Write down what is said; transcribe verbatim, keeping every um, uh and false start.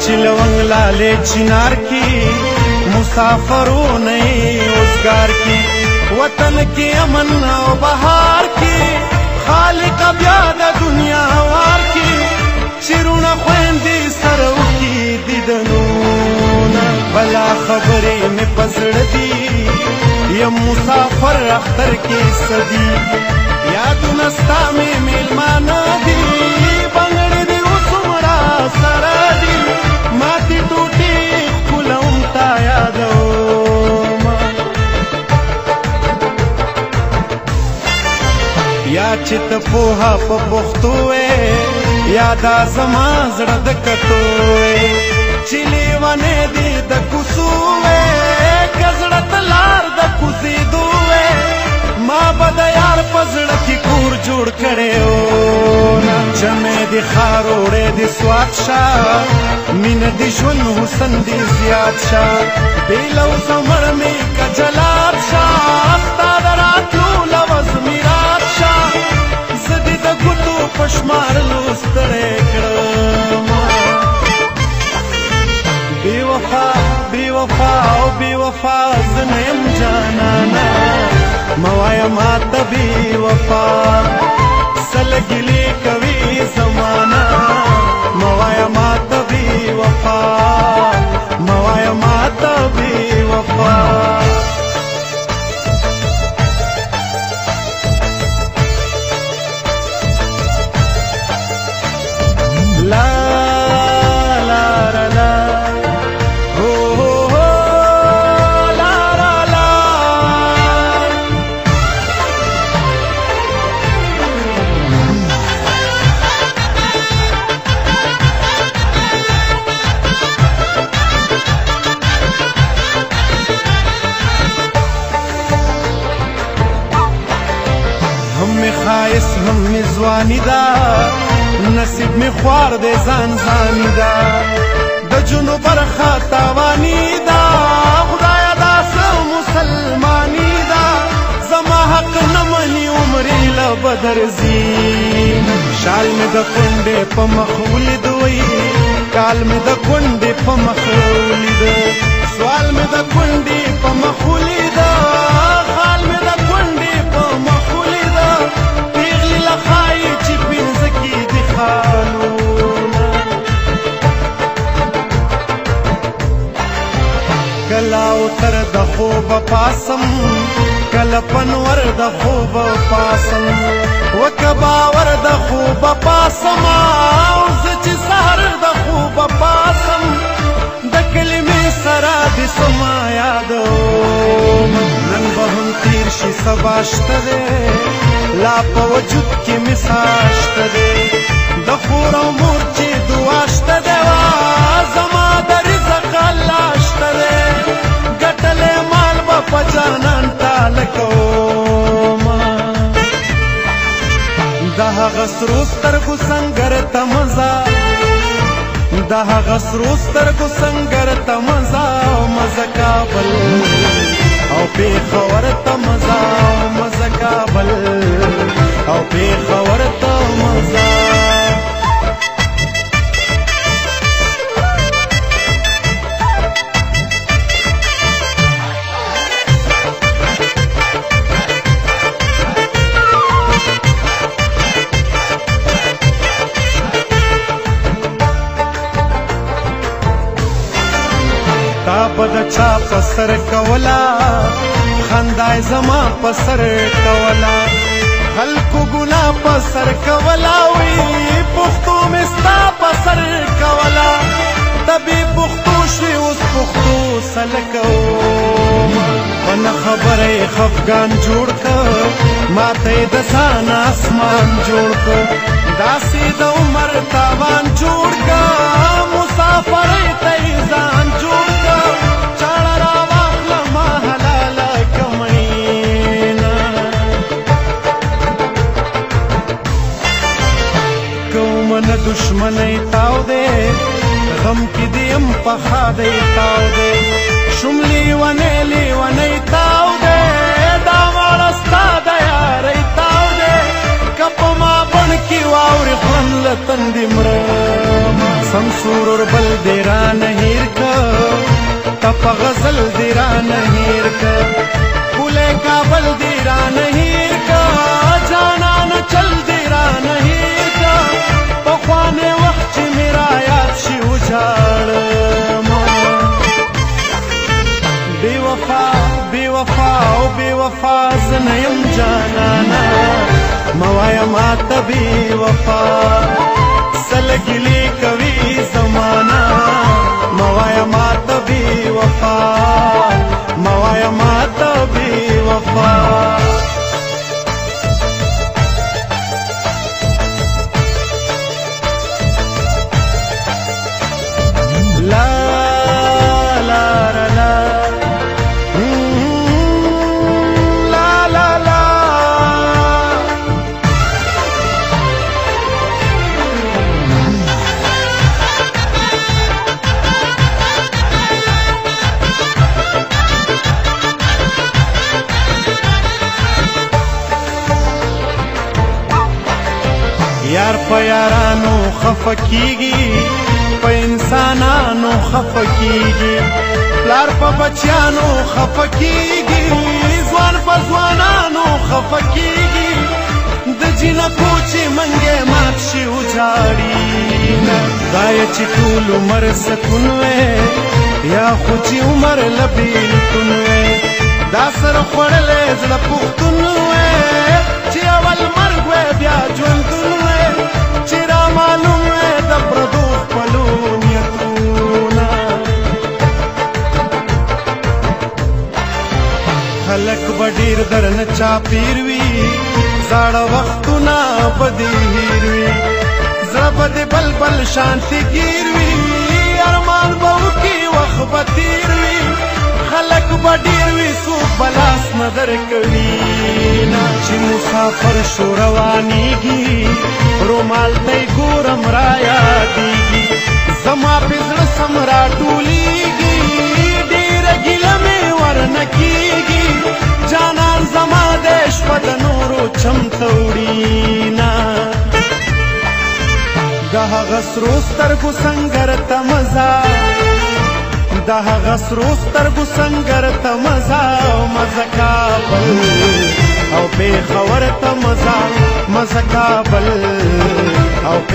चिलवंग लाले चिनार की मुसाफरों ने रोजगार की वतन के अमन और बहार की खालिक ब्याद दुनिया वार की चिरुना खुंदी सरव की दिदनूना बला खबरे में पसड़ दी ये मुसाफर अख्तर की सदी याद नस्ता में मेलमाना दी बंगड़ी दी उसमरा सरा दी माती टूटी कुलमता यादो या चित पोहा पपुख्तुए यादा जमा जड़द कतोए चिली वने दी द कुसुए गजड़त लार द कुसी दुए माँ बदयार पजड़ की कूर जोड़ करे हो जमे दी खारोड़े दी स्वादशा मीन दी शुन हुसन दी जियादशा बेलौ समर में कजलादशा अस्तादरात लवज मिरादशा जदी द गुटू पशमार लुस्तड़े कड़मा बेवफा बेवफा ओ बेवफा जनेम जानाना मवाया मात बेवफा सलगिली कवि जमाना मवाया मात बेवफा मवाया मात बेवफा ला ला ला ला हो हो हो ला ला ला हम में खाइस हम में जवानी दा नसीब में ख्वार दे जान जानी दा दजुनो बरखा तावानी दा खुदाया दा सब मुसलमानी दा जमा हक न मनी उमरी लबदर जीन शाल में द कुंडे पमखूली दोई काल में द कुंडे पमखूली दो सवाल में द कुंडे पमखूली दा खाल में द कुंडे पमखूली दा पीगली लखाई चिपिन की कला उतर द खूब पासम कल पनवर द खूब पासम व कबावर द खूब पासम सच सहर द खूब पासम दकल में सरा दी समा यादो नन बहम तीरशी सबाश्तरे लाप वजुद की मिसाश्तरे दफूर मूर्ची दुआश्तरे जमा दर जकालाश्तरे गटले माल बपजानन तालको दह गसरूस्तर गुसंगर तमजा दह गसरूस्तर गुसंगर तमजा मजा काबल औ बेखबर तमजा मजा काबल औ बेखबर तमजा बद चा पसर कवला खंदाय जमा पसर कवला हल्कु गुना पसर कवला हुई पुख्तू में स्ता पसर कवला तभी पुख्तू श्री उस पुख्तू सलको वन खबर खफगान जोड़ कर माते दसान आसमान जोड़ कर दासी द उमर तावान जोड़ कर मुसाफर तैजान जोड़ कर चाड़ा रावाखला महलाला कमैना कौमन दुश्मन ताव दे गम की दियम पखा दे ताव दे शुमली वनेली वने ताव दे दावारस्ता दया रे ताव दे कपमा बन की वावरी खन लतन दिमर سمسور اور بل دیران هیر کا تپ غزل دیران هیر کا بولے کابل دیران هیر کا جانان چل دیران هیر کا پخوانے وقت میرا یاد شی اجاڑ بے وفا بے وفا او بے وفا زنیم جانانا موایا ماتا بے وفا سلگلی کوي زمانہ موایا ماتا بے وفا موایا ماتا بے وفا لا لا لا لا یار په یارانو خفه کیږي په انسانانو خفه کیږي پلار په بچیانو خفه کیږي ځوان په ځوانانو خفه کیږي د جنکو چې منګې مات شي وجاړي خدای چې ټول عمر سکون وې یا خو چې عمر لبیلتون وې دا سر خوړلې زړه پښتون وې چې اول مرګ وې بیا ژوندون وې چې را معلوم وې د پردو خپلو نیتونه خلک به ډېر درنه چاپېر وي زاړه وختونه به دې هېر وي زړه به دې بل بل شانتې ګیر وي ارمان به وکړي وخت به تېر وي خلک به ډېر وي څوک به لاس نه درکوي نه چې مسافر شو روانېږي رومال ته یې ګورم رایادېږي زما پې زړه سم راټولېږي ډېره ګیله مې ورنه کېږي جانان زما دی شپه د نورو چمته وړي نه د هغه سرو سترګو سنګر ته مزه د هغه سرو سترګو سنګر ته مزه مزه کابل او پېښور ته مزه مزه کابل او